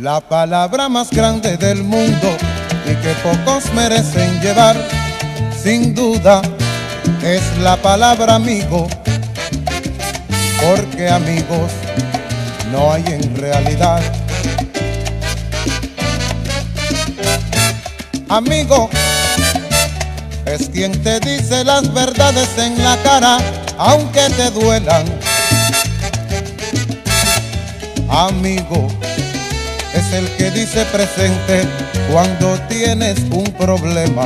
la palabra más grande del mundo y que pocos merecen llevar, sin duda, es la palabra amigo, porque amigos no hay en realidad. Amigo es quien te dice las verdades en la cara, aunque te duelan. Amigo es el que dice presente cuando tienes un problema.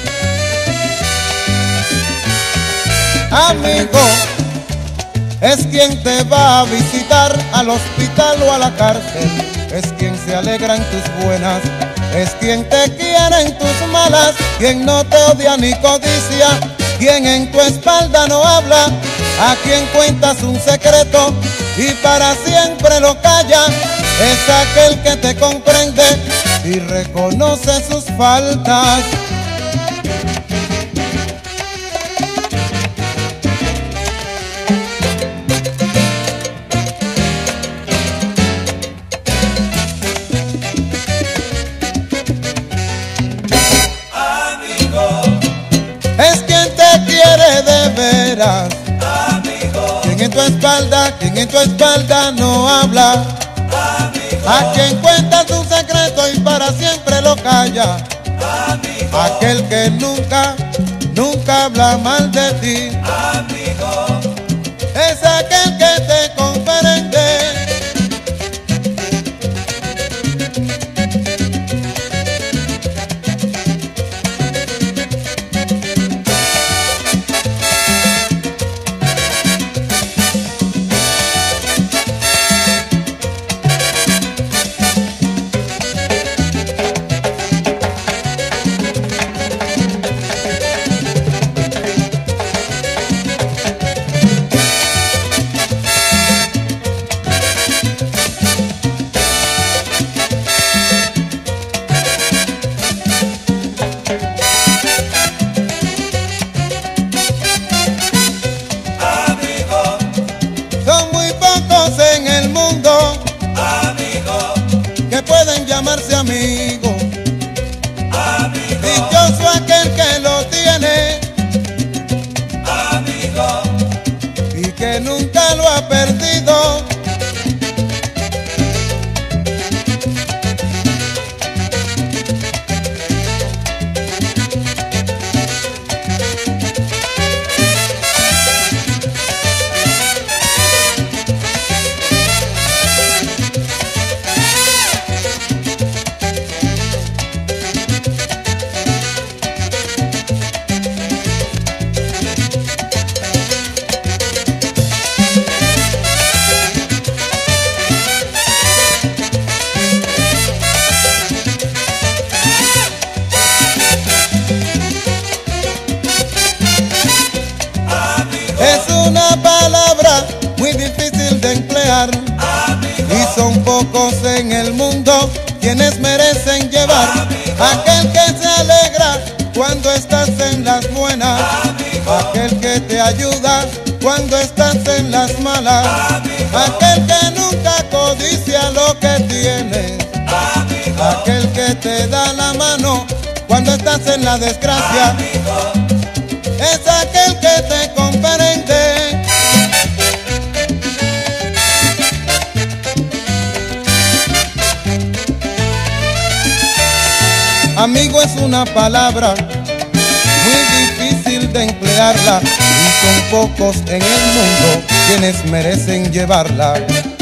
Amigo es quien te va a visitar al hospital o a la cárcel, es quien se alegra en tus buenas, es quien te quiere en tus malas, quien no te odia ni codicia, quien en tu espalda no habla, a quien cuentas un secreto y para siempre lo calla. Es aquel que te comprende y reconoce sus faltas. Amigo es quien te quiere de veras. Amigo, Quien en tu espalda no habla, amigo, a quien cuenta tu secreto y para siempre lo calla. amigo, Aquel que nunca habla mal de ti, amigo, es aquel que te comprende. Son muy pocos en el mundo amigo, que pueden llamarse amigo. amigo, Dichoso aquel que lo tiene amigo, y que nunca lo ha perdido. Es una palabra muy difícil de emplear y son pocos en el mundo quienes merecen llevar. Aquel que se alegra cuando estás en las buenas, aquel que te ayuda cuando estás en las malas, aquel que nunca codicia lo que tienes, aquel que te da la mano cuando estás en la desgracia, es aquel que te comprende. Amigo es una palabra muy difícil de emplearla y son pocos en el mundo quienes merecen llevarla.